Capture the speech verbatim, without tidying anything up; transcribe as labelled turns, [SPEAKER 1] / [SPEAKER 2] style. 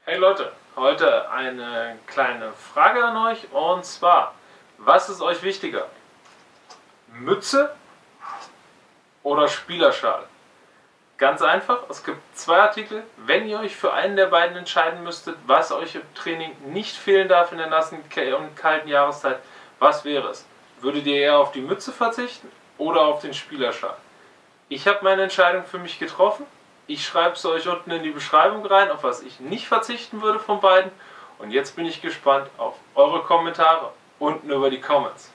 [SPEAKER 1] Hey Leute, heute eine kleine Frage an euch und zwar, was ist euch wichtiger? Mütze oder Spielerschal? Ganz einfach, es gibt zwei Artikel. Wenn ihr euch für einen der beiden entscheiden müsstet, was euch im Training nicht fehlen darf in der nassen und kalten Jahreszeit, was wäre es? Würdet ihr eher auf die Mütze verzichten oder auf den Spielerschal? Ich habe meine Entscheidung für mich getroffen. Ich schreibe es euch unten in die Beschreibung rein, auf was ich nicht verzichten würde von beiden. Und jetzt bin ich gespannt auf eure Kommentare unten über die Comments.